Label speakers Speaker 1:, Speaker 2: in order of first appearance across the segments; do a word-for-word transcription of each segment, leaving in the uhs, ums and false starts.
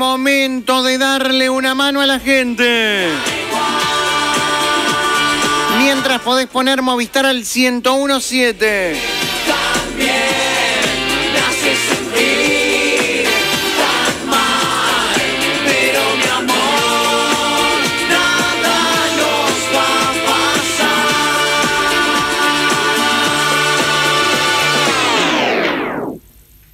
Speaker 1: momento de darle una mano a la gente. Mientras podés poner Movistar al ciento uno siete.
Speaker 2: También me hace sentir tan mal, pero mi amor, nada nos va a pasar.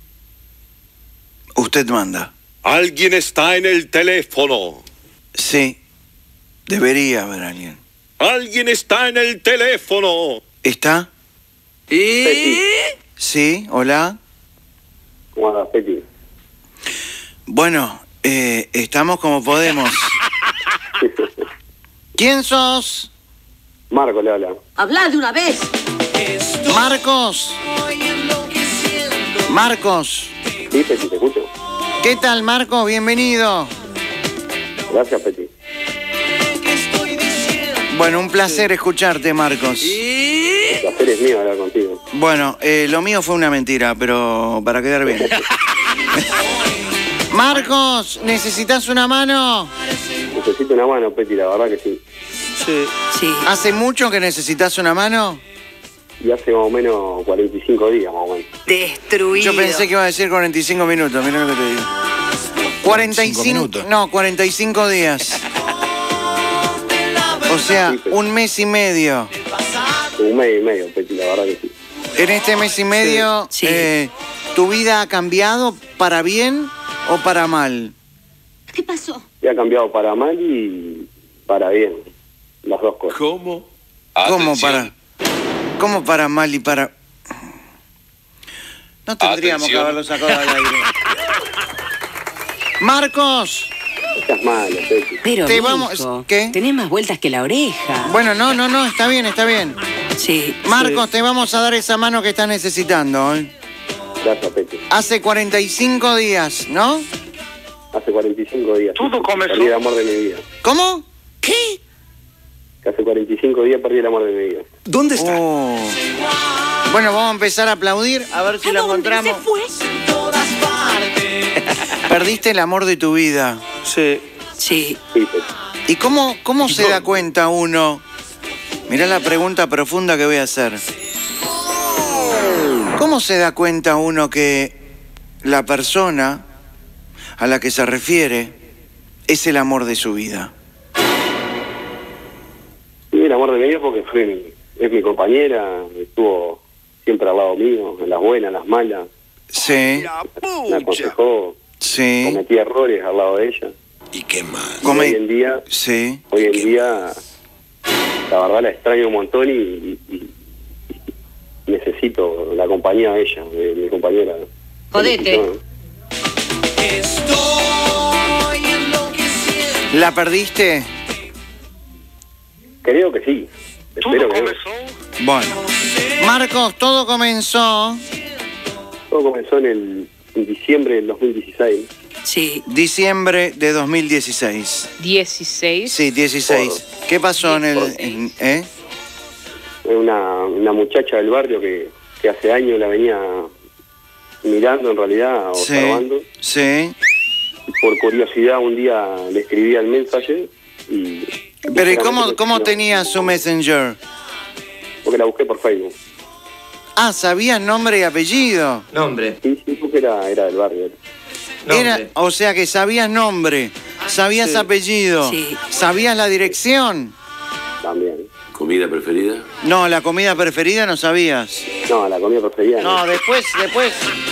Speaker 1: Usted manda.
Speaker 3: Alguien está en el teléfono.
Speaker 1: Sí, debería haber alguien.
Speaker 3: Alguien está en el teléfono.
Speaker 1: ¿Está?
Speaker 4: ¿Y?
Speaker 1: Sí, hola.
Speaker 5: ¿Cómo andas, Peti?
Speaker 1: Bueno, eh, estamos como podemos. ¿Quién sos?
Speaker 5: Marco le habla.
Speaker 4: Habla de una vez.
Speaker 1: Marcos. Marcos.
Speaker 5: Sí, Peti, te escucho.
Speaker 1: ¿Qué tal, Marcos? Bienvenido.
Speaker 5: Gracias, Peti.
Speaker 1: Bueno, un placer escucharte, Marcos.
Speaker 5: El placer es mío hablar contigo.
Speaker 1: Bueno, eh, lo mío fue una mentira, pero para quedar bien. Marcos, ¿necesitas una mano?
Speaker 5: Necesito una mano, Peti, la verdad que sí.
Speaker 1: Sí.
Speaker 4: Sí.
Speaker 1: ¿Hace mucho que necesitas una mano?
Speaker 5: Y hace más o menos cuarenta y cinco días, más o menos.
Speaker 4: Destruido.
Speaker 1: Yo pensé que iba a decir cuarenta y cinco minutos, mirá lo que te digo. cuarenta y cinco minutos. No, cuarenta y cinco días. O sea, un mes y medio.
Speaker 5: Un mes y medio, Peti, la verdad que sí.
Speaker 1: En este mes y medio,
Speaker 4: Sí.
Speaker 1: eh, ¿tu vida ha cambiado para bien o para mal?
Speaker 4: ¿Qué pasó?
Speaker 5: Y ha cambiado para mal y para bien. Las dos cosas.
Speaker 3: ¿Cómo?
Speaker 1: ¿Cómo
Speaker 3: Atención.
Speaker 1: para, ¿Cómo para mal y para...? No tendríamos
Speaker 3: Atención.
Speaker 1: que haberlo sacado al aire. Marcos,
Speaker 5: Estás mal, Peti.
Speaker 4: Pero,
Speaker 1: Te
Speaker 4: mijo,
Speaker 1: vamos- ¿qué?
Speaker 4: tenés más vueltas que la oreja.
Speaker 1: bueno, no, no, no, está bien, está bien.
Speaker 4: Sí.
Speaker 1: Marcos, te vamos a dar esa mano que estás necesitando, ¿eh?
Speaker 5: Gracias, Peti.
Speaker 1: Hace cuarenta y cinco días, ¿no?
Speaker 5: Hace cuarenta y cinco días.
Speaker 3: Todo comenzó-
Speaker 5: Perdí el amor de mi vida.
Speaker 1: ¿Cómo? ¿Qué?
Speaker 5: Que hace cuarenta y cinco días perdí el amor de mi vida.
Speaker 3: ¿Dónde está?
Speaker 1: Oh. Bueno, vamos a empezar a aplaudir, a ver si lo encontramos.
Speaker 4: fue?
Speaker 1: Perdiste el amor de tu vida. Sí.
Speaker 4: Sí.
Speaker 5: Sí, Peti.
Speaker 1: ¿Y cómo, cómo se da cuenta uno? Mirá la pregunta profunda que voy a hacer. ¿Cómo se da cuenta uno que la persona a la que se refiere es el amor de su vida?
Speaker 5: Sí, el amor de mi vida porque fue mi- es mi compañera, estuvo siempre al lado mío, en las buenas, en las malas,
Speaker 1: Sí,
Speaker 5: me aconsejó,
Speaker 1: sí.
Speaker 5: cometí errores al lado de ella.
Speaker 3: ¿Y qué más?
Speaker 5: Y
Speaker 1: Come-
Speaker 5: hoy en día,
Speaker 1: Sí.
Speaker 5: hoy en día, la verdad la extraño un montón y, y- y necesito la compañía de ella, de mi compañera.
Speaker 4: Jodete.
Speaker 5: Necesito-
Speaker 2: Estoy enloqueciendo.
Speaker 1: ¿La perdiste?
Speaker 5: Creo que sí, espero que no.
Speaker 1: Bueno. Marcos, todo comenzó
Speaker 5: Todo comenzó en, el, en diciembre del dos mil dieciséis.
Speaker 4: Sí.
Speaker 1: diciembre de dos mil dieciséis.
Speaker 6: dieciséis.
Speaker 1: Sí, dieciséis. ¿Qué pasó en el... en- ¿eh?
Speaker 5: Una, una muchacha del barrio que, que hace años la venía mirando en realidad,
Speaker 1: Sí,
Speaker 5: observando.
Speaker 1: sí.
Speaker 5: Por curiosidad un día le escribí al mensaje y...
Speaker 1: Pero ¿y cómo,
Speaker 5: sinceramente,
Speaker 1: cómo
Speaker 5: no,
Speaker 1: tenía su Messenger?
Speaker 5: Porque la busqué por Facebook.
Speaker 1: Ah, sabía nombre y apellido.
Speaker 7: Nombre.
Speaker 5: Sí, sí, porque era, era del barrio.
Speaker 1: Era,
Speaker 7: Nombre.
Speaker 1: o sea que sabías nombre, sabías
Speaker 7: Sí.
Speaker 1: apellido,
Speaker 4: Sí.
Speaker 1: sabías la dirección.
Speaker 5: También.
Speaker 3: ¿Comida preferida?
Speaker 1: No, la comida preferida no sabías.
Speaker 5: No, la comida preferida.
Speaker 1: No, después, después.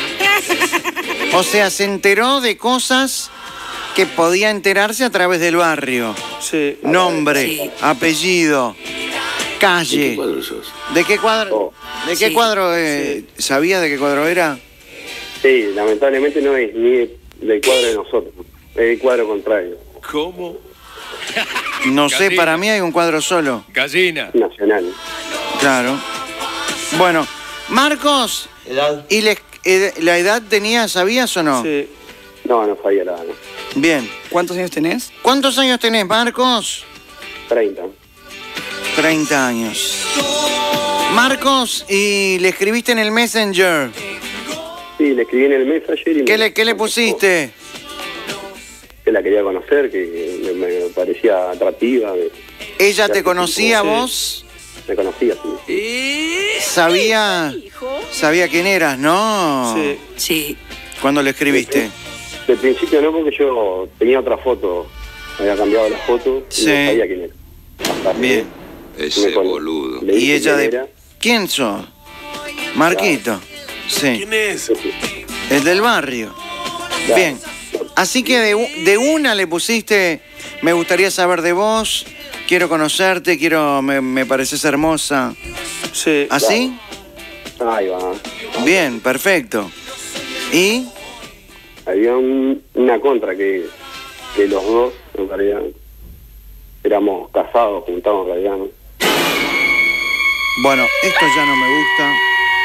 Speaker 1: O sea, se enteró de cosas que podía enterarse a través del barrio.
Speaker 7: Sí.
Speaker 1: Nombre,
Speaker 4: Sí.
Speaker 1: apellido, calle.
Speaker 3: cuadro sos?
Speaker 1: ¿De qué cuadro?
Speaker 5: Oh.
Speaker 1: ¿De qué
Speaker 4: Sí.
Speaker 1: cuadro? Eh, ¿Sabías de qué cuadro era?
Speaker 5: Sí, lamentablemente no es ni del cuadro de nosotros, es del cuadro contrario,
Speaker 3: ¿Cómo?
Speaker 1: No sé,
Speaker 3: Gallina.
Speaker 1: para mí hay un cuadro solo.
Speaker 3: Gallina.
Speaker 5: nacional.
Speaker 1: Claro. Bueno, Marcos,
Speaker 7: Edad.
Speaker 1: ¿y les- eh, la edad tenía, sabías o no?
Speaker 7: Sí.
Speaker 5: No, no sabía nada. No.
Speaker 1: Bien.
Speaker 7: ¿Cuántos años tenés?
Speaker 1: ¿Cuántos años tenés, Marcos?
Speaker 5: treinta.
Speaker 1: treinta años. Marcos, ¿y le escribiste en el Messenger?
Speaker 5: Sí, le escribí en el Messenger y
Speaker 1: ¿Qué
Speaker 5: me-
Speaker 1: le, qué le pusiste?
Speaker 5: la quería conocer, que me, me parecía atractiva. Me,
Speaker 1: ¿Ella
Speaker 5: ya
Speaker 1: te
Speaker 5: hace
Speaker 1: conocía a
Speaker 5: tiempo,
Speaker 1: vos?
Speaker 5: Me conocía, sí.
Speaker 1: Sabía, sabía quién eras, ¿no?
Speaker 6: Sí.
Speaker 4: Sí.
Speaker 1: Cuando le escribiste.
Speaker 5: De principio no, porque yo tenía otra foto, había cambiado la foto y
Speaker 1: Sí.
Speaker 5: no sabía quién era. Hasta que
Speaker 1: Bien.
Speaker 5: me
Speaker 3: Ese
Speaker 5: con-
Speaker 3: boludo.
Speaker 5: le
Speaker 1: ¿Y
Speaker 5: dije
Speaker 1: ella
Speaker 5: quién
Speaker 1: de
Speaker 5: era.
Speaker 1: quién sos? Marquito. Sí.
Speaker 3: ¿Quién es?
Speaker 1: El del barrio.
Speaker 5: Claro.
Speaker 1: Bien. Así que de, u- de una le pusiste, me gustaría saber de vos, quiero conocerte, quiero, me, me pareces hermosa.
Speaker 6: Sí.
Speaker 1: ¿Así?
Speaker 5: Ahí va.
Speaker 1: Bien, perfecto. ¿Y?
Speaker 5: Había un- una contra que, que los dos, en realidad, éramos casados, juntados en realidad, ¿no?
Speaker 1: Bueno, esto ya no me gusta.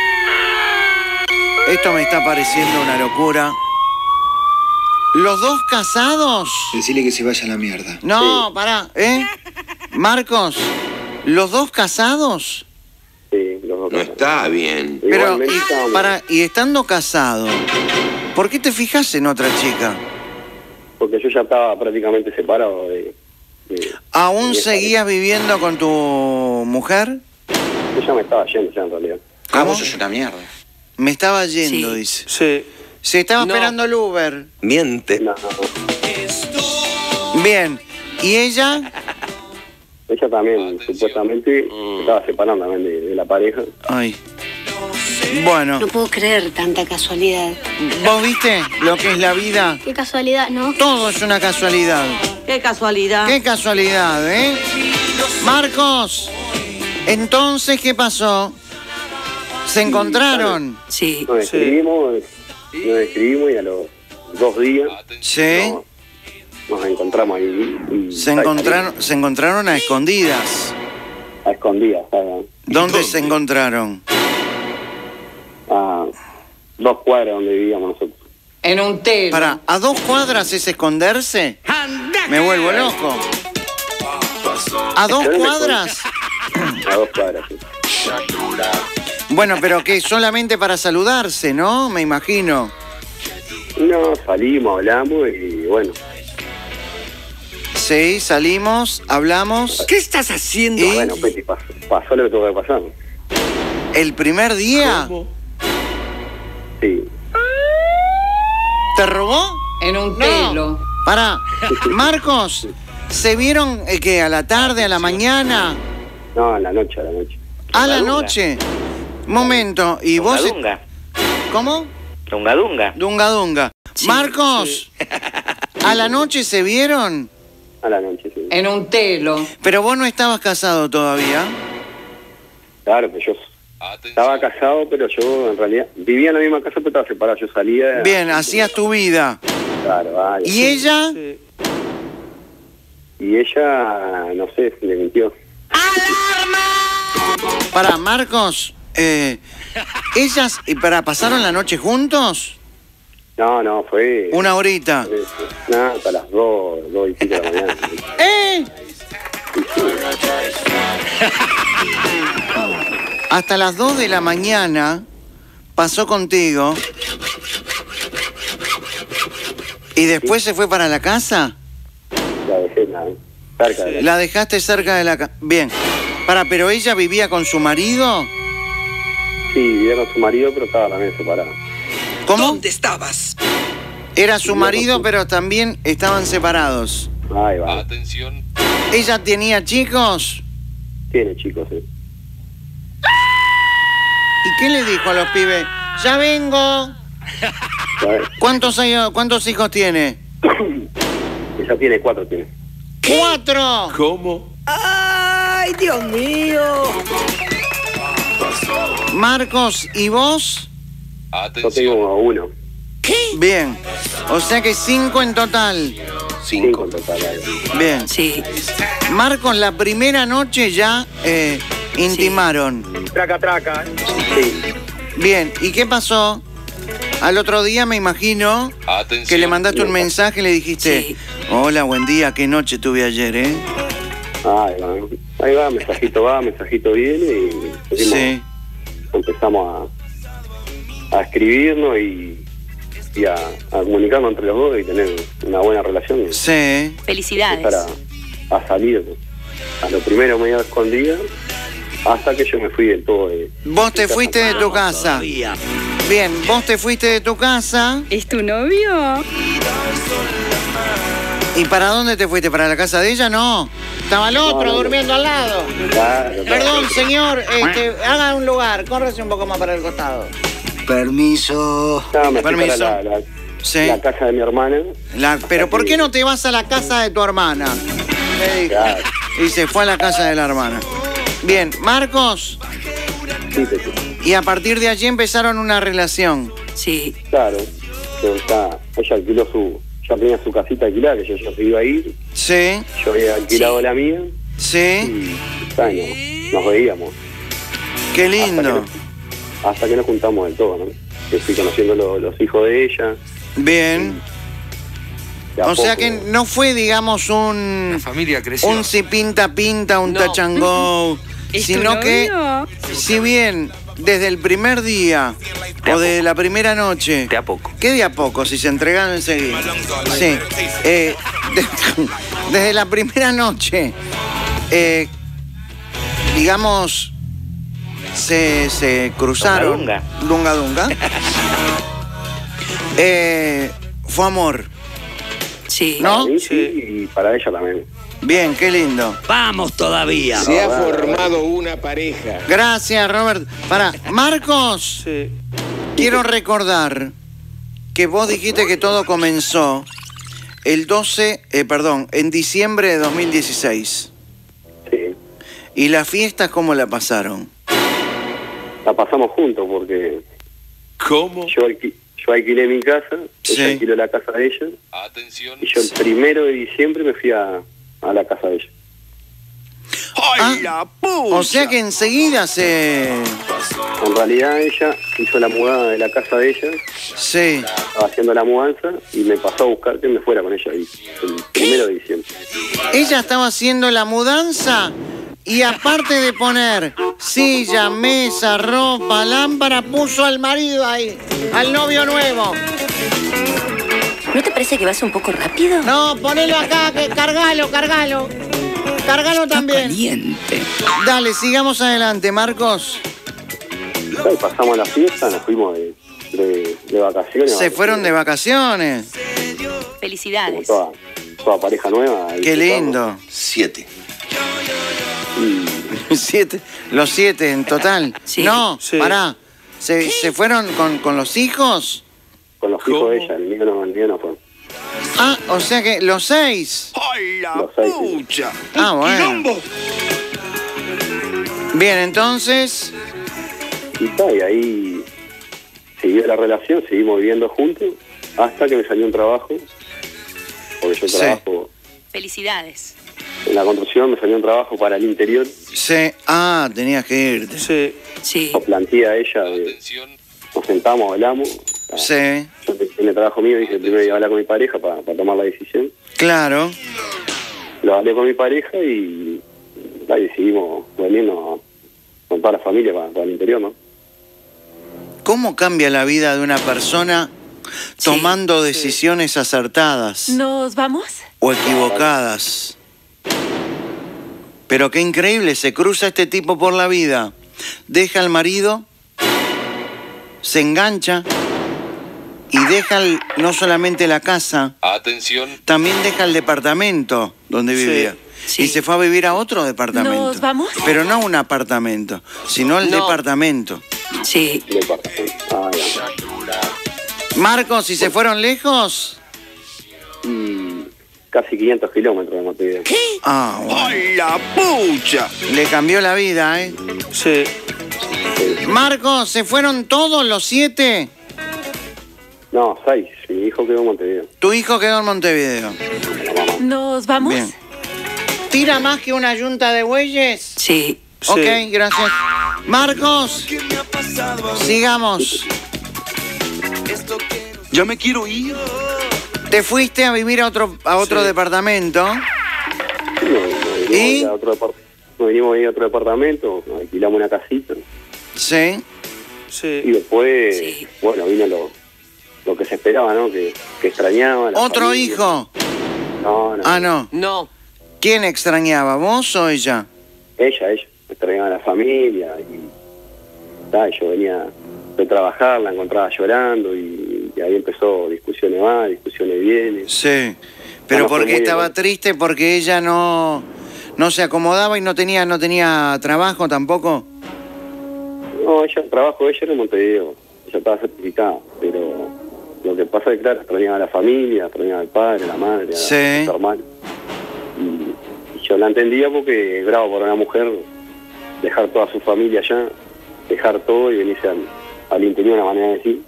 Speaker 1: Esto me está pareciendo una locura. ¿Los dos casados?
Speaker 7: Decirle que se vaya a la mierda.
Speaker 1: No, pará, ¿eh? Marcos, ¿los dos casados?
Speaker 5: Sí, los dos
Speaker 3: No
Speaker 5: casados.
Speaker 3: está bien.
Speaker 1: Pero,
Speaker 5: Igualmente
Speaker 1: y,
Speaker 5: estábamos-
Speaker 1: para, y estando casado, ¿por qué te fijas en otra chica?
Speaker 5: Porque yo ya estaba prácticamente separado de... de-
Speaker 1: ¿Aún
Speaker 5: de esa
Speaker 1: seguías viviendo con tu mujer?
Speaker 5: pareja. Yo ya me estaba yendo ya en realidad.
Speaker 7: Ah,
Speaker 1: ¿Cómo?
Speaker 7: vos sos una mierda.
Speaker 1: Me estaba yendo,
Speaker 4: Sí.
Speaker 1: dice.
Speaker 6: Sí.
Speaker 1: Se estaba
Speaker 6: No.
Speaker 1: esperando el Uber.
Speaker 3: Miente.
Speaker 5: No,
Speaker 1: Bien. ¿Y ella?
Speaker 5: ella también, supuestamente, se estaba separando también de, de la pareja.
Speaker 1: Ay. Bueno,
Speaker 8: No puedo creer tanta casualidad.
Speaker 1: ¿vos viste lo que es la vida?
Speaker 8: Qué casualidad, ¿no?
Speaker 1: Todo es una casualidad.
Speaker 4: Qué casualidad.
Speaker 1: Qué casualidad, ¿eh? Marcos, entonces, ¿qué pasó? ¿Se encontraron?
Speaker 4: Sí.
Speaker 5: Nos
Speaker 6: Sí.
Speaker 5: escribimos, nos escribimos y a los dos días
Speaker 1: Sí.
Speaker 5: nos, nos encontramos ahí. Y
Speaker 1: Se encontraron, se encontraron a escondidas.
Speaker 5: A escondidas, ¿sabes?
Speaker 1: ¿Dónde se encontraron?
Speaker 5: A dos cuadras donde vivíamos nosotros.
Speaker 4: En un telo.
Speaker 1: Para, ¿a dos cuadras es esconderse? Me vuelvo loco. ¿A dos cuadras?
Speaker 5: A dos cuadras, sí.
Speaker 1: Bueno, pero que solamente para saludarse, ¿no? Me imagino.
Speaker 5: No, salimos, hablamos y bueno,
Speaker 1: Sí, salimos, hablamos.
Speaker 6: ¿Qué estás haciendo?
Speaker 1: ¿Y
Speaker 5: bueno, pues, y pasó, pasó lo que tuvo que pasar.
Speaker 1: el primer día
Speaker 6: ¿Cómo?
Speaker 5: Sí,
Speaker 1: te robó?
Speaker 4: En un
Speaker 1: No.
Speaker 4: telo.
Speaker 1: Para, Marcos, ¿se vieron eh, que a la tarde, a la mañana,
Speaker 5: no, a la noche, a la noche.
Speaker 1: a la noche? Momento, ¿y vos?
Speaker 9: Dunga,
Speaker 1: ¿Cómo?
Speaker 9: dunga, dunga.
Speaker 1: Dunga Dunga. Marcos, ¿a la noche se vieron?
Speaker 5: A la noche, sí.
Speaker 4: En un telo.
Speaker 1: Pero vos no estabas casado todavía.
Speaker 5: Claro, que yo estaba casado, pero yo en realidad vivía en la misma casa, pero estaba separado. Yo salía.
Speaker 1: Bien, hacías tu vida.
Speaker 5: Claro, vaya.
Speaker 1: ¿Y ella?
Speaker 6: Sí.
Speaker 5: Y ella, no sé, le mintió.
Speaker 1: Para, Marcos, eh, ellas, y para, ¿pasaron la noche juntos?
Speaker 5: No, no, fue.
Speaker 1: Una horita.
Speaker 5: fue- Nada, hasta las dos, dos y pico de la mañana.
Speaker 1: ¡Eh! Hasta las dos de la mañana pasó contigo. ¿Y después se fue para la casa?
Speaker 5: La dejé nada, cerca de la.
Speaker 1: La dejaste cerca de la casa. Bien. Para, ¿pero ella vivía con su marido?
Speaker 5: Sí, vivía con su marido, pero estaba también separado.
Speaker 1: ¿Cómo?
Speaker 6: ¿Dónde estabas?
Speaker 1: Era su marido, pero también estaban separados.
Speaker 5: Ahí va.
Speaker 1: ¿Ella tenía chicos?
Speaker 5: Tiene chicos, sí.
Speaker 1: ¿Y qué le dijo a los pibes? ¡Ya vengo!
Speaker 5: ¿Sabes?
Speaker 1: ¿Cuántos, años, cuántos hijos tiene?
Speaker 5: Ella tiene cuatro, tiene.
Speaker 1: ¡Cuatro!
Speaker 6: ¿Cómo?
Speaker 4: ¡Ay, Dios mío!
Speaker 1: Marcos, ¿y vos?
Speaker 5: Yo tengo uno.
Speaker 1: Bien. O sea que cinco en total.
Speaker 5: Cinco en total. ahí.
Speaker 1: Bien.
Speaker 4: Sí.
Speaker 1: Marcos, la primera noche ya eh, intimaron.
Speaker 5: Traca, traca. Sí.
Speaker 1: Bien. ¿Y qué pasó? Al otro día me imagino que le mandaste un mensaje y le dijiste,
Speaker 4: Sí.
Speaker 1: hola, buen día, qué noche tuve ayer, ¿eh?
Speaker 5: Ahí va. Ahí va, mensajito va, mensajito viene y seguimos-
Speaker 1: Sí.
Speaker 5: empezamos a, a escribirnos y, y a, a comunicarnos entre los dos y tener una buena relación. Y
Speaker 1: Sí.
Speaker 8: Felicidades.
Speaker 5: empezar a, a salir. A lo primero medio escondida, hasta que yo me fui del todo de...
Speaker 1: Vos te fuiste de tu casa.
Speaker 6: Todavía.
Speaker 1: Bien, vos te fuiste de tu casa.
Speaker 8: ¿Es tu novio?
Speaker 1: ¿Y para dónde te fuiste? ¿Para la casa de ella? No. Estaba el otro
Speaker 5: No, no.
Speaker 1: durmiendo al lado.
Speaker 5: Claro, claro.
Speaker 1: Perdón, señor, este, haga un lugar, córrese un poco más para el costado.
Speaker 7: Permiso.
Speaker 5: No, me fui
Speaker 1: Permiso.
Speaker 5: para la, la,
Speaker 1: Sí.
Speaker 5: la casa de mi hermana.
Speaker 1: La- pero ¿por qué no te vas a la casa de tu hermana? Le dijo.
Speaker 5: Claro.
Speaker 1: Y se fue a la casa de la hermana. Bien, Marcos,
Speaker 5: Sí, sí, sí.
Speaker 1: y a partir de allí empezaron una relación.
Speaker 8: Sí.
Speaker 5: Claro. Yo, está, ella alquiló su... Ya tenía su casita alquilada, que yo ya se iba a ir.
Speaker 1: Sí,
Speaker 5: Yo había alquilado
Speaker 8: Sí.
Speaker 5: la mía.
Speaker 1: sí,
Speaker 5: Y está, no, nos veíamos.
Speaker 1: qué
Speaker 5: Hasta que,
Speaker 1: lindo.
Speaker 5: nos, hasta que nos juntamos del todo, ¿no? Que fui conociendo lo- los hijos de ella.
Speaker 1: Bien.
Speaker 5: de a
Speaker 1: O sea
Speaker 5: poco.
Speaker 1: que no fue, digamos, un...
Speaker 9: La familia creció.
Speaker 1: Un si pinta pinta, un
Speaker 8: No.
Speaker 1: touch and go,
Speaker 8: ¿Es tu
Speaker 1: sino que
Speaker 8: novio?
Speaker 1: si bien desde el primer día
Speaker 9: De a
Speaker 1: o de la primera noche,
Speaker 9: De a poco.
Speaker 1: ¿qué de a poco? Si se entregaron enseguida. Sí. eh, de- desde la primera noche, eh, digamos, se, se cruzaron.
Speaker 6: Dunga,
Speaker 1: Dunga dunga. Eh, fue amor,
Speaker 8: Sí.
Speaker 1: ¿no?
Speaker 5: Para mí sí, y para ella también.
Speaker 1: Bien, qué lindo.
Speaker 6: Vamos todavía.
Speaker 3: Se ha formado una pareja.
Speaker 1: Gracias, Robert. Para, Marcos,
Speaker 6: Sí.
Speaker 1: quiero recordar que vos dijiste que todo comenzó el doce, eh, perdón, en diciembre de dos mil dieciséis.
Speaker 5: Sí.
Speaker 1: ¿Y las fiestas cómo la pasaron?
Speaker 5: La pasamos juntos porque
Speaker 3: ¿Cómo?
Speaker 5: yo, alqui- yo alquilé mi casa,
Speaker 1: Sí.
Speaker 5: ella alquiló la casa de ella.
Speaker 3: Atención.
Speaker 5: Y yo el primero de diciembre me fui a, a la casa de ella.
Speaker 1: Ah,
Speaker 6: la pucha!
Speaker 1: O sea que enseguida se...
Speaker 5: En realidad ella hizo la mudada de la casa de ella,
Speaker 1: Sí.
Speaker 5: estaba haciendo la mudanza y me pasó a buscar que me fuera con ella ahí, el primero de diciembre.
Speaker 1: Ella estaba haciendo la mudanza y aparte de poner silla, mesa, ropa, lámpara, puso al marido ahí, al novio nuevo.
Speaker 8: ¿No te parece que vas un poco rápido?
Speaker 1: No, ponelo acá, que cargalo, cargalo. Cargalo también.
Speaker 6: Caliente.
Speaker 1: Dale, sigamos adelante, Marcos.
Speaker 5: Y pasamos la fiesta, nos fuimos de, de, de vacaciones.
Speaker 1: Se fueron de vacaciones.
Speaker 5: Como
Speaker 8: Felicidades.
Speaker 5: toda, toda pareja nueva.
Speaker 1: Qué
Speaker 5: disfrutamos.
Speaker 1: lindo.
Speaker 7: Siete.
Speaker 5: Y
Speaker 1: Siete, los siete en total.
Speaker 8: Sí.
Speaker 1: No,
Speaker 6: Sí.
Speaker 1: pará. ¿Se, se fueron con, con los hijos?
Speaker 5: con los hijos de ella, el mío no, el mío no fue.
Speaker 1: Ah, o sea que los seis.
Speaker 6: ¡Ay, la
Speaker 5: Los seis, sí.
Speaker 6: pucha!
Speaker 1: Ah, bueno. Bien, entonces.
Speaker 5: Y está, y ahí siguió la relación, seguimos viviendo juntos, hasta que me salió un trabajo, porque yo
Speaker 1: Sí.
Speaker 5: trabajo
Speaker 8: Felicidades.
Speaker 5: en la construcción, me salió un trabajo para el interior,
Speaker 1: Se... Ah, tenías que irte.
Speaker 6: Sí.
Speaker 8: Sí.
Speaker 5: lo planteé a ella, de- nos sentamos, hablamos,
Speaker 1: Sí,
Speaker 5: yo tenía trabajo mío, dije primero iba a hablar con mi pareja para, para tomar la decisión,
Speaker 1: claro.
Speaker 5: lo hablé con mi pareja y ahí decidimos venirnos con toda la familia para, para el interior, ¿no?
Speaker 1: ¿Cómo cambia la vida de una persona tomando decisiones acertadas
Speaker 8: ¿Nos vamos?
Speaker 1: o equivocadas? Pero qué increíble, se cruza este tipo por la vida, deja al marido, se engancha y deja el- no solamente la casa,
Speaker 3: Atención.
Speaker 1: también deja el departamento donde
Speaker 6: Sí,
Speaker 1: vivía.
Speaker 8: sí.
Speaker 1: Y se fue a vivir a otro departamento.
Speaker 8: ¿Nos vamos?
Speaker 1: Pero no un apartamento, sino el
Speaker 6: No.
Speaker 1: departamento.
Speaker 8: Sí.
Speaker 5: De parte. Ah, ya.
Speaker 1: Marcos, ¿y se fueron lejos?
Speaker 5: Y casi quinientos kilómetros de Montevideo.
Speaker 1: Ah, bueno.
Speaker 6: ¡Ay, la pucha!
Speaker 1: Le cambió la vida, ¿eh?
Speaker 6: Sí.
Speaker 1: Marcos, ¿se fueron todos los siete?
Speaker 5: No, seis. Mi hijo quedó en Montevideo.
Speaker 1: Tu hijo quedó en Montevideo.
Speaker 5: La mamá.
Speaker 8: ¿Nos vamos?
Speaker 1: Bien. ¿Tira más que una yunta de bueyes?
Speaker 8: Sí.
Speaker 6: Sí.
Speaker 1: Ok, gracias. Marcos, sigamos.
Speaker 6: Ya me quiero ir.
Speaker 1: Te fuiste a vivir a otro, a otro
Speaker 6: Sí.
Speaker 1: departamento.
Speaker 5: No, no,
Speaker 1: ¿Y?
Speaker 5: no, a otro depart- nos vinimos a ir a otro departamento, alquilamos una casita.
Speaker 1: Sí.
Speaker 5: Y
Speaker 6: Sí.
Speaker 5: después,
Speaker 8: Sí.
Speaker 5: bueno, vino lo, lo que se esperaba, ¿no? Que, que extrañaba. la
Speaker 1: ¿Otro
Speaker 5: familia.
Speaker 1: hijo?
Speaker 5: No, no.
Speaker 1: Ah, no.
Speaker 4: No.
Speaker 1: ¿Quién extrañaba, vos o ella?
Speaker 5: Ella, ella. Extrañaba a la familia y ta, yo venía de trabajar, la encontraba llorando y, y ahí empezó discusiones más, discusiones vienes.
Speaker 1: Sí. Pero
Speaker 5: No, fue
Speaker 1: porque
Speaker 5: muy
Speaker 1: estaba
Speaker 5: bien.
Speaker 1: triste, porque ella no, no se acomodaba y no tenía, no tenía trabajo tampoco.
Speaker 5: No, ella, el trabajo de ella era en Montevideo, ella estaba certificada, pero lo que pasa es que, claro, extrañaba a la familia, extrañaba al padre, a la madre, a,
Speaker 1: Sí.
Speaker 5: a su hermano. Y, y yo la entendía porque es bravo para una mujer dejar toda su familia allá, dejar todo y venirse al, al interior, una manera de decir.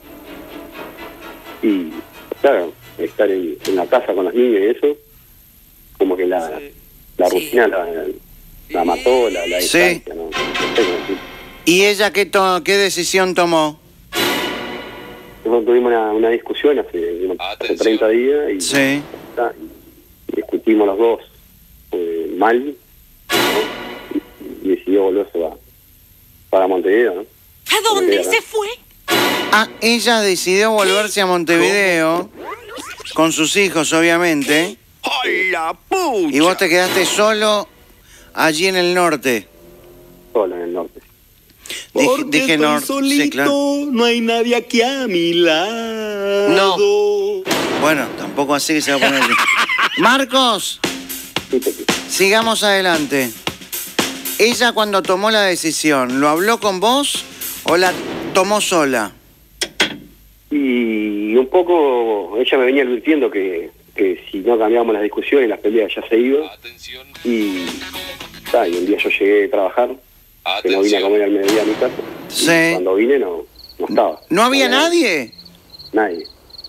Speaker 5: Y, claro, estar en, en la casa con los niños y eso, como que la, la rutina la, la mató, la, la
Speaker 1: Sí.
Speaker 5: distancia, ¿no? No sé cómo decir.
Speaker 1: ¿Y ella qué, to- qué decisión tomó?
Speaker 5: Nosotros tuvimos una, una discusión hace, hace treinta días y,
Speaker 1: Sí.
Speaker 5: ta, y discutimos los dos eh, mal, ¿no? y, y decidió volverse a, para Montevideo, ¿no?
Speaker 2: ¿A dónde se fue?
Speaker 1: Ah, ella decidió volverse a Montevideo con sus hijos, obviamente.
Speaker 6: ¡Ay, la pucha!
Speaker 1: Y vos te quedaste solo allí en el norte.
Speaker 5: Solo en el norte.
Speaker 1: Dije,
Speaker 9: Porque
Speaker 1: dije
Speaker 9: estoy
Speaker 1: norte.
Speaker 9: solito,
Speaker 1: Sí, claro.
Speaker 9: no hay nadie aquí a mi lado.
Speaker 4: No.
Speaker 1: Bueno, tampoco así que se va a poner. Marcos,
Speaker 5: Sí, Pepe.
Speaker 1: sigamos adelante. Ella cuando tomó la decisión, ¿lo habló con vos o la tomó sola?
Speaker 5: Y un poco ella me venía advirtiendo que, que si no cambiábamos las discusiones, las peleas ya se iban.
Speaker 3: Atención,
Speaker 5: Y, ta, y un día yo llegué a trabajar, que no vine a comer al mediodía a mi casa. y
Speaker 1: Sí.
Speaker 5: Cuando vine no, no estaba.
Speaker 1: ¿No había nadie?
Speaker 5: Nadie.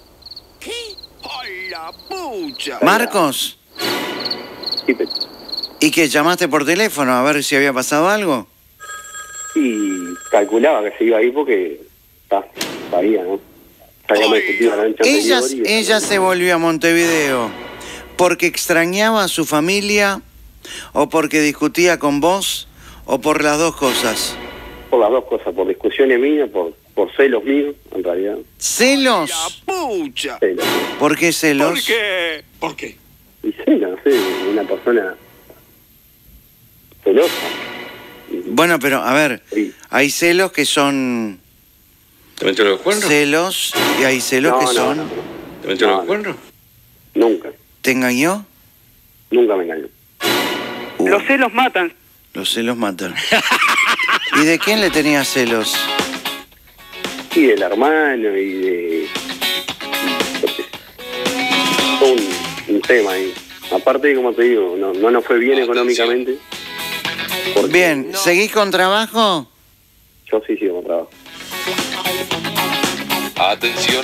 Speaker 6: ¡Ay, la pucha!
Speaker 1: Marcos,
Speaker 5: Sí, Pepe.
Speaker 1: ¿y que llamaste por teléfono a ver si había pasado algo?
Speaker 5: Y calculaba que se iba a ir porque ta, sabía, ¿no? Sabíamos discutido la noche
Speaker 1: Ella,
Speaker 5: anterior y-
Speaker 1: ella se volvió a Montevideo porque extrañaba a su familia o porque discutía con vos o por las dos cosas.
Speaker 5: Por las dos cosas, por discusiones mías, por, por celos míos, en realidad.
Speaker 1: ¿Celos?
Speaker 6: ¡La pucha!
Speaker 5: Celos.
Speaker 1: ¿Por qué celos?
Speaker 6: ¿Por qué? ¿Por qué?
Speaker 5: Y celos, no sé, una persona celosa.
Speaker 1: Bueno, pero a ver,
Speaker 5: Sí.
Speaker 1: hay celos que son
Speaker 3: ¿te metió los cuernos?
Speaker 1: celos y hay celos
Speaker 5: No,
Speaker 1: que
Speaker 5: no,
Speaker 1: son...
Speaker 5: no, no.
Speaker 3: ¿Te metió
Speaker 5: No,
Speaker 3: los
Speaker 5: no.
Speaker 3: cuernos?
Speaker 5: Nunca,
Speaker 1: ¿Te engañó?
Speaker 5: nunca me engañó.
Speaker 1: Uh,
Speaker 10: Los celos matan.
Speaker 1: los celos matan. ¿Y de quién le tenía celos?
Speaker 5: Y del hermano y de... y, todo un, un tema ahí. Aparte, como te digo, no, no nos fue bien económicamente. porque
Speaker 1: Bien, ¿seguís con trabajo?
Speaker 5: Yo sí sigo con trabajo.
Speaker 3: Atención,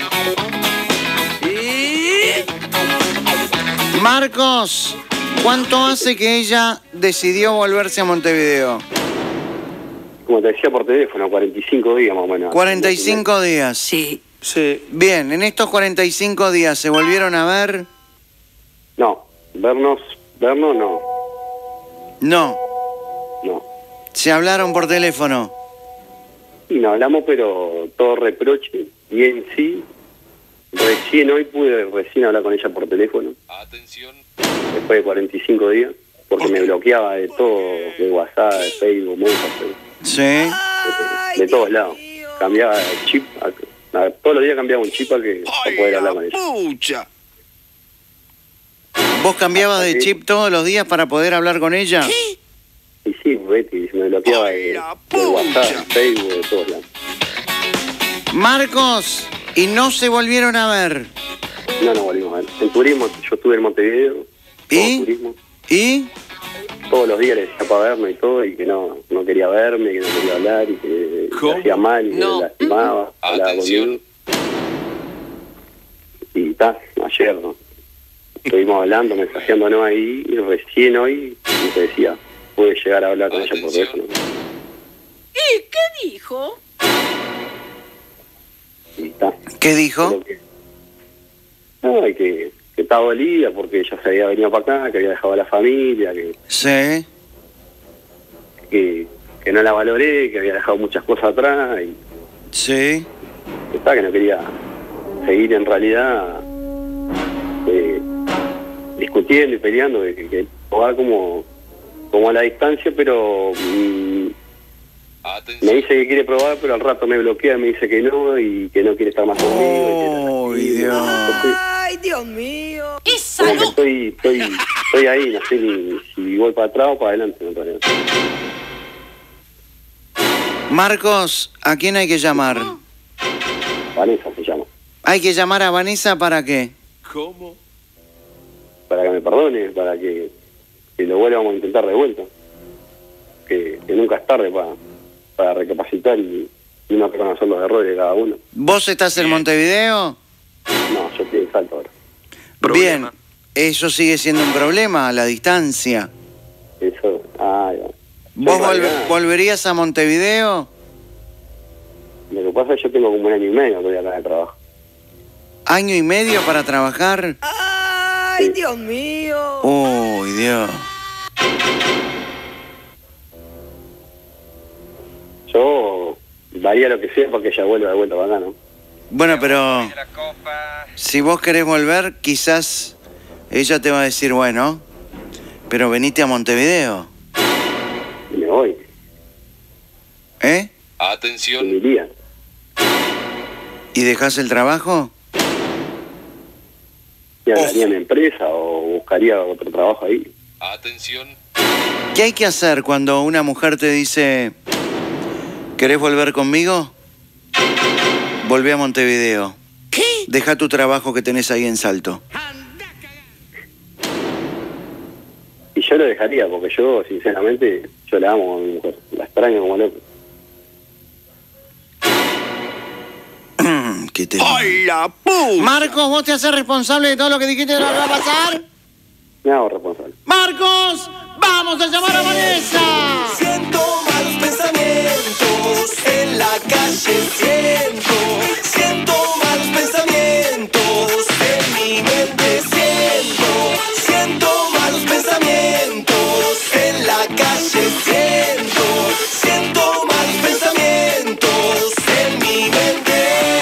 Speaker 1: Marcos, ¿cuánto hace que ella decidió volverse a Montevideo?
Speaker 5: Como te decía por teléfono, cuarenta y cinco días más o menos.
Speaker 1: cuarenta y cinco días.
Speaker 4: Sí.
Speaker 9: Sí.
Speaker 1: Bien, en estos cuarenta y cinco días, ¿se volvieron a ver?
Speaker 5: No, vernos, vernos no,
Speaker 1: No.
Speaker 5: no.
Speaker 1: ¿Se hablaron por teléfono?
Speaker 5: Y no hablamos, pero todo reproche. Y en sí, recién hoy pude recién hablar con ella por teléfono,
Speaker 3: atención,
Speaker 5: después de cuarenta y cinco días, porque me bloqueaba de todo, de WhatsApp, de Facebook, Messenger,
Speaker 1: Sí.
Speaker 5: de, de todos lados. Cambiaba el chip, a- a- todos los días cambiaba un chip para que para
Speaker 6: ¡Ay,
Speaker 5: poder hablar
Speaker 6: la
Speaker 5: con ella.
Speaker 6: pucha!
Speaker 1: ¿Vos cambiabas de
Speaker 5: Sí.
Speaker 1: chip todos los días para poder hablar con ella?
Speaker 5: Y sí, Betty, me bloqueaba
Speaker 6: ¡Ay,
Speaker 5: de,
Speaker 6: la
Speaker 5: de WhatsApp,
Speaker 6: pucha!
Speaker 5: de Facebook, de todos lados.
Speaker 1: Marcos, y no se volvieron a ver.
Speaker 5: No nos volvimos a ver. En turismo, yo estuve en Montevideo, todo
Speaker 1: ¿Y?
Speaker 5: turismo.
Speaker 1: ¿Y?
Speaker 5: Todos los días le decía para verme y todo, y que no, no quería verme, que no quería hablar, y que
Speaker 3: ¿Cómo?
Speaker 5: le hacía mal, y que
Speaker 4: No.
Speaker 5: le lastimaba, hablaba
Speaker 3: Atención.
Speaker 5: conmigo. Y ta, ayer ¿no? estuvimos hablando, mensajeándonos ahí, y recién hoy, como te decía, pude llegar a hablar con ella por
Speaker 3: Atención.
Speaker 5: teléfono.
Speaker 2: ¿Y qué dijo?
Speaker 5: Y ta,
Speaker 1: ¿Qué dijo?
Speaker 5: creo que, no, y que, que estaba dolida porque ella se había venido para acá, que había dejado a la familia, que,
Speaker 1: Sí.
Speaker 5: que, que no la valoré, que había dejado muchas cosas atrás, y
Speaker 1: Sí.
Speaker 5: que, ta, que no quería seguir en realidad eh, discutiendo y peleando, que, que, que va como, como a la distancia, pero mm, me dice que quiere probar, pero al rato me bloquea, me dice que no y que no quiere estar más conmigo.
Speaker 1: ¡Oh, Dios!
Speaker 4: ¡Ay, Dios mío!
Speaker 2: ¡Esa
Speaker 5: Como que
Speaker 2: no!
Speaker 5: estoy, estoy, estoy ahí, no sé ni si voy para atrás o para adelante. No, para adelante.
Speaker 1: Marcos, ¿a quién hay que llamar?
Speaker 5: Vanessa se llama.
Speaker 1: ¿Hay que llamar a Vanessa para qué?
Speaker 3: ¿Cómo?
Speaker 5: Para que me perdone, para que, que lo vuelvamos a intentar de vuelta. Que, que nunca es tarde para, para recapacitar y, y no reconocer los errores de cada uno.
Speaker 1: ¿Vos estás en Montevideo?
Speaker 5: No, yo estoy en Salto ahora.
Speaker 1: Bien, eso sigue siendo un problema a la distancia.
Speaker 5: Eso, ah, ya.
Speaker 1: ¿Vos
Speaker 5: Yo, en
Speaker 1: volve-
Speaker 5: realidad,
Speaker 1: volverías a Montevideo?
Speaker 5: Lo que pasa es que yo tengo como un año y medio todavía acá de trabajo.
Speaker 1: ¿Año y medio para trabajar?
Speaker 4: ¡Ay, Dios mío!
Speaker 1: Uy, Dios.
Speaker 5: Yo daría lo que sea para que ella vuelva de vuelta para acá, ¿no?
Speaker 1: Bueno, pero si vos querés volver, quizás ella te va a decir, bueno, pero venite a Montevideo,
Speaker 5: Y me voy,
Speaker 1: ¿eh?
Speaker 5: y
Speaker 3: Atención.
Speaker 5: me iría.
Speaker 1: ¿Y dejás el trabajo?
Speaker 5: Y hablaría en mi empresa o buscaría otro trabajo ahí.
Speaker 3: Atención.
Speaker 1: ¿Qué hay que hacer cuando una mujer te dice, ¿querés volver conmigo? Volvé a Montevideo.
Speaker 2: ¿Qué?
Speaker 1: Deja tu trabajo que tenés ahí en Salto.
Speaker 5: Y yo lo dejaría, porque yo, sinceramente, yo la amo a mi mujer. La extraño como loco.
Speaker 1: ¿Qué te...
Speaker 6: ¡Ay, la puta!
Speaker 1: Marcos, ¿vos te haces responsable de todo lo que dijiste que va a pasar?
Speaker 5: Me hago responsable.
Speaker 1: ¡Marcos! ¡Vamos a llamar a Vanessa!
Speaker 10: Siento malos pensamientos en la calle, siento, siento malos pensamientos en mi mente, siento, siento malos pensamientos en la calle, siento, siento malos pensamientos en mi mente.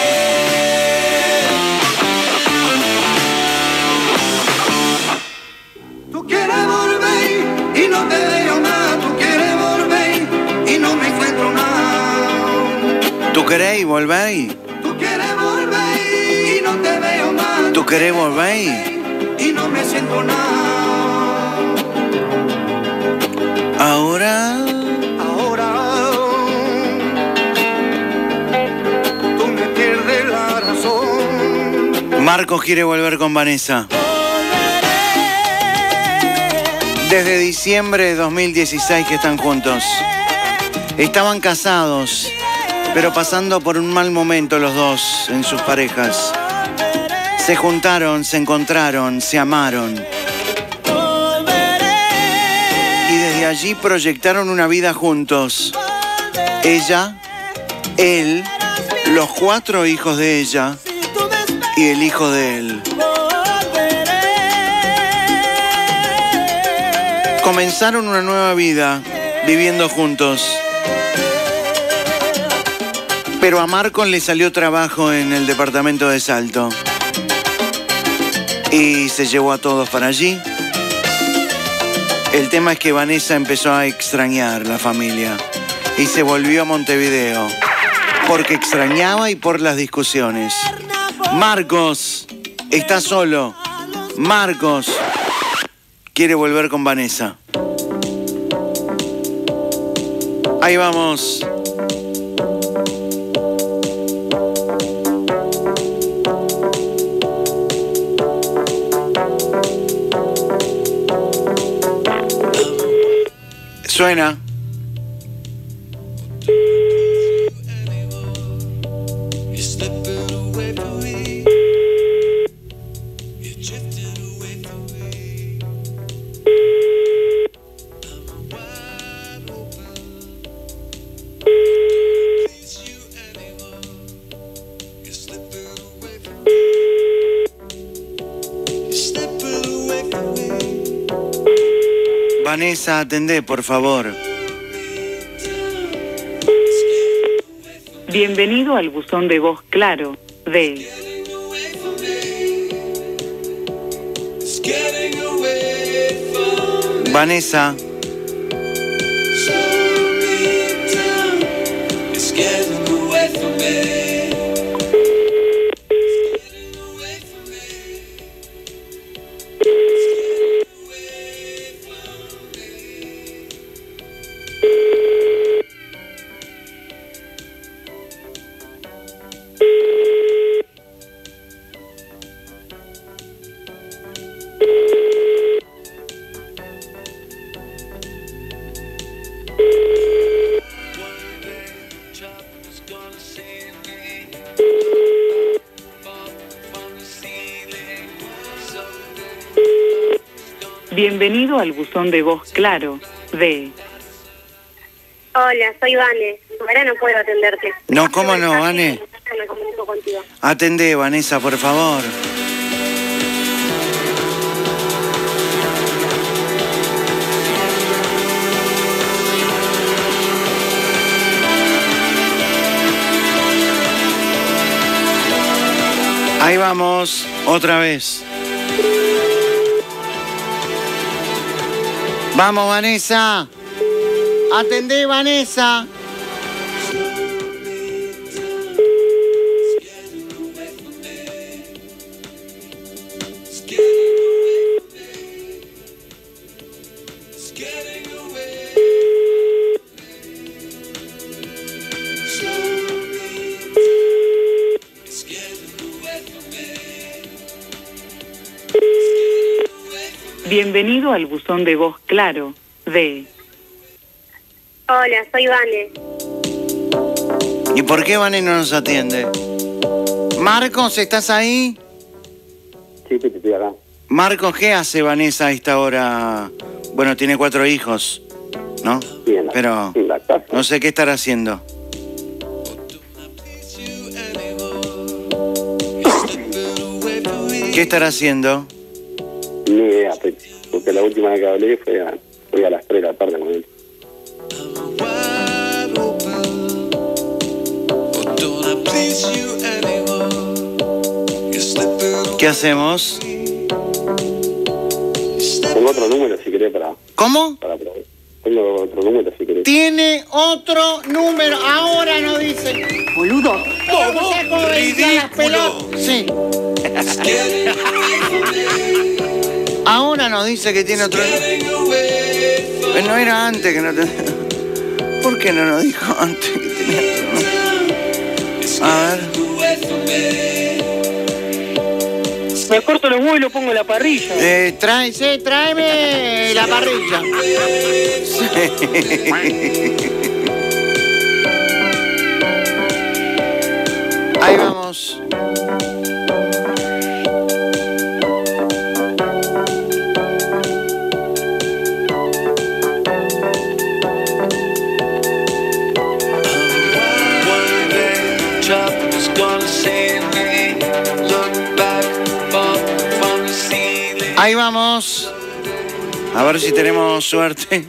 Speaker 7: Tú quieres volver y no te veo más. Tú quieres volver y no me encuentro nada.
Speaker 1: ¿Tú querés volver?
Speaker 7: Tú quieres volver y no te veo más.
Speaker 1: ¿Tú querés volver?
Speaker 7: Y no me siento nada.
Speaker 1: Ahora...
Speaker 7: Ahora tú me pierdes la razón.
Speaker 1: Marcos quiere volver con Vanessa. Desde diciembre de dos mil dieciséis que están juntos. Estaban casados, pero pasando por un mal momento los dos en sus parejas. Se juntaron, se encontraron, se amaron. Y desde allí proyectaron una vida juntos. Ella, él, los cuatro hijos de ella y el hijo de él. Comenzaron una nueva vida viviendo juntos. Pero a Marcos le salió trabajo en el departamento de Salto. Y se llevó a todos para allí. El tema es que Vanessa empezó a extrañar la familia y se volvió a Montevideo porque extrañaba y por las discusiones. Marcos está solo. Marcos quiere volver con Vanessa. Ahí vamos. Suena. Vanessa, atendé, por favor.
Speaker 11: Bienvenido al buzón de voz claro de
Speaker 1: Vanessa.
Speaker 11: Bienvenido al buzón de voz claro de...
Speaker 12: Hola, soy Vane. Ahora no puedo atenderte.
Speaker 1: No, ¿cómo no, Vane?
Speaker 12: Me comunico contigo.
Speaker 1: Atendé, Vanessa, por favor. Ahí vamos, otra vez. Vamos, Vanessa. Atendé, Vanessa.
Speaker 11: Bienvenido al buzón de voz claro de...
Speaker 12: Hola, soy Vane.
Speaker 1: ¿Y por qué Vane no nos atiende? Marcos, ¿estás ahí?
Speaker 5: Sí, sí, estoy acá.
Speaker 1: Marcos, ¿qué hace Vanessa a esta hora? Bueno, tiene cuatro hijos, ¿no?
Speaker 5: Sí, en la,
Speaker 1: Pero
Speaker 5: en la casa.
Speaker 1: no sé qué estará haciendo. ¿Qué estará haciendo?
Speaker 5: Ni idea, porque la última vez que hablé fue a, fue a las tres de la tarde con él.
Speaker 1: ¿Qué hacemos?
Speaker 5: Tengo otro número si querés para...
Speaker 1: ¿Cómo?
Speaker 5: Para probar. Tengo otro número si querés.
Speaker 1: Tiene otro número. Ahora no dice.
Speaker 2: Boludo.
Speaker 1: ¿Cómo saco de las pelotas? Sí. Ahora nos dice que tiene otro número. No era antes que no tenía. ¿Por qué no nos dijo antes que tenía otro número? A ver.
Speaker 13: Me corto los huevos y lo pongo en la parrilla.
Speaker 1: Eh, trae, sí, tráeme la parrilla. Sí. Ahí vamos. Ahí vamos. A ver si tenemos suerte.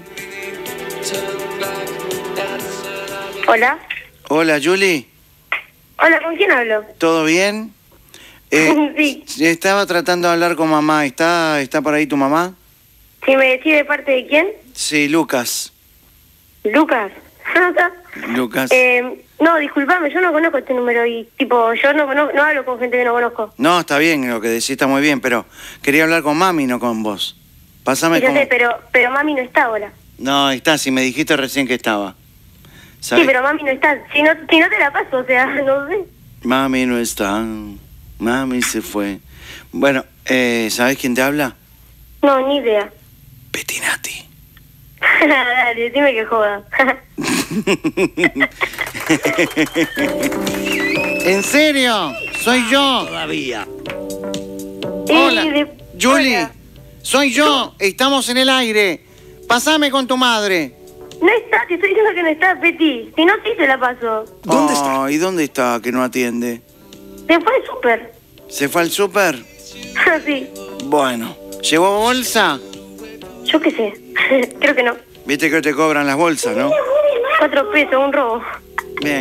Speaker 12: Hola.
Speaker 1: Hola, Julie.
Speaker 12: Hola, ¿con quién hablo?
Speaker 1: ¿Todo bien? Eh,
Speaker 12: sí.
Speaker 1: Estaba tratando de hablar con mamá. ¿Está, está por ahí tu mamá?
Speaker 12: ¿Sí me decís de parte de quién?
Speaker 1: Sí, Lucas.
Speaker 12: Lucas.
Speaker 1: Lucas.
Speaker 12: Eh, no, discúlpame, yo no conozco este número y, tipo, yo no, no, no hablo con gente que no conozco.
Speaker 1: No, está bien, lo que decís está muy bien, pero quería hablar con mami, no con vos. Pásame
Speaker 12: Yo
Speaker 1: con...
Speaker 12: sé, pero, pero mami no está ahora.
Speaker 1: No, está, si me dijiste recién que estaba.
Speaker 12: ¿Sabes? Sí, pero mami no está. Si no, si no te la paso, o sea, no sé.
Speaker 1: Mami no está. Mami se fue. Bueno, eh, ¿sabés quién te habla?
Speaker 12: No, ni idea.
Speaker 1: Petinati.
Speaker 12: Dale, dime que joda.
Speaker 1: ¿En serio? Soy yo. Todavía. Hola, de... Julie. Hola. Soy yo. Estamos en el aire. Pásame con tu madre.
Speaker 12: No está, te estoy diciendo que no está, Peti. Si no, sí se la paso.
Speaker 1: ¿Dónde oh, está? ¿Y dónde está que no atiende?
Speaker 12: Se fue al súper.
Speaker 1: ¿Se fue al súper?
Speaker 12: Sí.
Speaker 1: Bueno. ¿Llevó bolsa?
Speaker 12: Yo qué sé. Creo que no.
Speaker 1: Viste que te cobran las bolsas, ¿no?
Speaker 12: Cuatro pesos, un robo.
Speaker 1: Bien.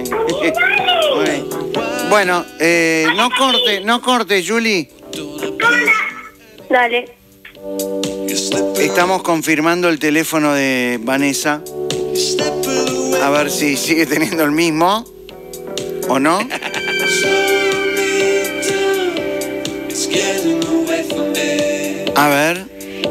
Speaker 1: Bueno, eh, no corte, no corte, Julie.
Speaker 12: Dale.
Speaker 1: Estamos confirmando el teléfono de Vanessa. A ver si sigue teniendo el mismo o no. A ver.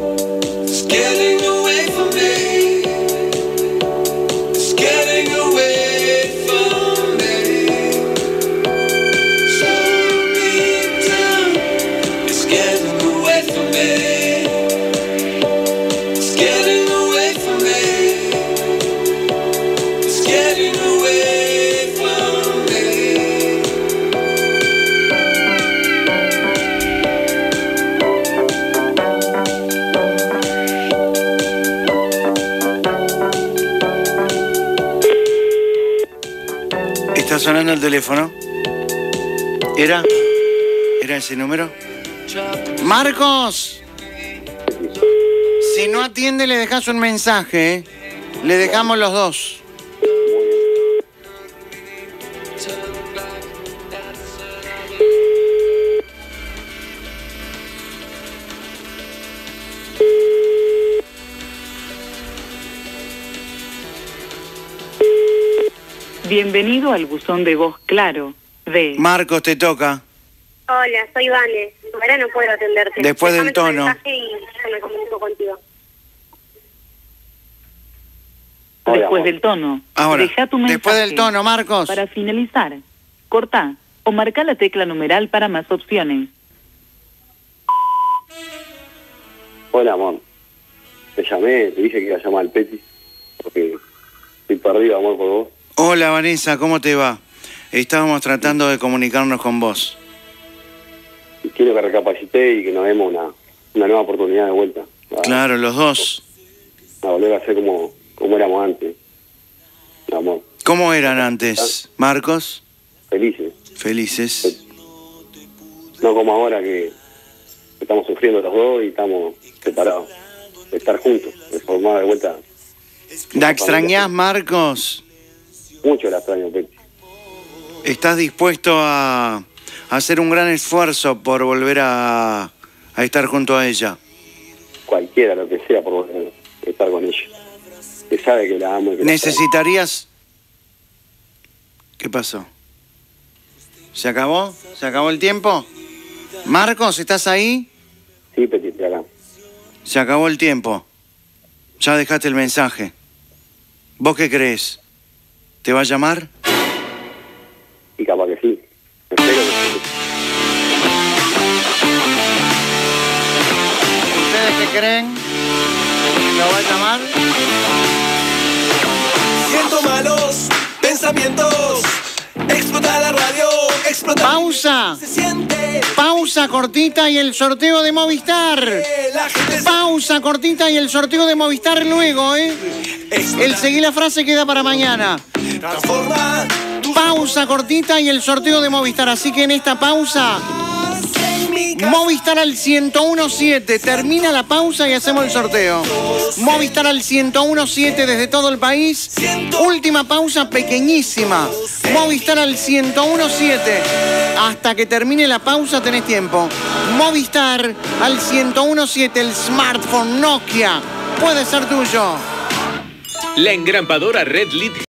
Speaker 1: Está sonando el teléfono. ¿Era? ¿Era ese número? ¡Marcos! Si no atiende, le dejas un mensaje, ¿eh? Le dejamos los dos.
Speaker 11: Bienvenido al buzón de voz claro de...
Speaker 1: Marcos, te toca.
Speaker 12: Hola, soy Vane. Ahora no puedo atenderte.
Speaker 1: Después del
Speaker 12: Déjame tu
Speaker 1: tono.
Speaker 12: mensaje y yo me comunico contigo.
Speaker 11: Después del tono.
Speaker 1: Ahora,
Speaker 11: Deja tu mensaje.
Speaker 1: después del tono, Marcos.
Speaker 11: Para finalizar, corta o marca la tecla numeral para más opciones.
Speaker 5: Hola, amor. Te llamé, te dije que iba a llamar al Peti, porque estoy perdido, amor, por vos.
Speaker 1: Hola, Vanessa, ¿cómo te va? Estábamos tratando de comunicarnos con vos.
Speaker 5: Y quiero que recapacité y que nos demos una, una nueva oportunidad de vuelta. A,
Speaker 1: Claro, los dos.
Speaker 5: a volver a ser como, como éramos antes. Amor.
Speaker 1: ¿Cómo eran antes, Marcos?
Speaker 5: Felices.
Speaker 1: Felices.
Speaker 5: No como ahora que estamos sufriendo los dos y estamos separados. De estar juntos, de formar de vuelta.
Speaker 1: ¿La extrañás, Marcos?
Speaker 5: Mucho la extraño, Peti.
Speaker 1: ¿Estás dispuesto a, a hacer un gran esfuerzo por volver a, a estar junto a ella?
Speaker 5: Cualquiera, lo que sea, por volver a estar con ella. Que sabe que la amo y que la
Speaker 1: ¿Necesitarías...? ¿Qué pasó? ¿Se acabó? ¿Se acabó el tiempo? Marcos, ¿estás ahí?
Speaker 5: Sí, Peti, estoy acá.
Speaker 1: Se acabó el tiempo. Ya dejaste el mensaje. ¿Vos qué crees? ¿Te va a llamar?
Speaker 5: Y capaz que sí. Espero que sí.
Speaker 1: ¿Ustedes qué creen? ¿Lo va a llamar?
Speaker 10: Siento malos pensamientos. Explota la radio, explota.
Speaker 1: ¡Pausa!
Speaker 10: Se siente.
Speaker 1: Pausa cortita y el sorteo de Movistar.
Speaker 10: La gente se...
Speaker 1: Pausa cortita y el sorteo de Movistar luego, ¿eh? El seguí la frase queda para mañana.
Speaker 10: Transforma.
Speaker 1: Pausa cortita y el sorteo de Movistar. Así que en esta pausa, Movistar al ciento uno siete. Termina la pausa y hacemos el sorteo. Movistar al ciento uno siete desde todo el país. Última pausa pequeñísima. Movistar al ciento uno siete. Hasta que termine la pausa tenés tiempo. Movistar al ciento uno siete. El smartphone Nokia puede ser tuyo.
Speaker 14: La engrampadora Red Lead